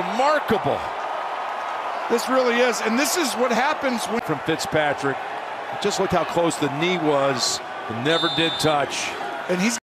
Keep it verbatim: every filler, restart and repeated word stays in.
remarkable. This really is, and this is what happens when from Fitzpatrick. Just look how close the knee was. Never did touch. And he's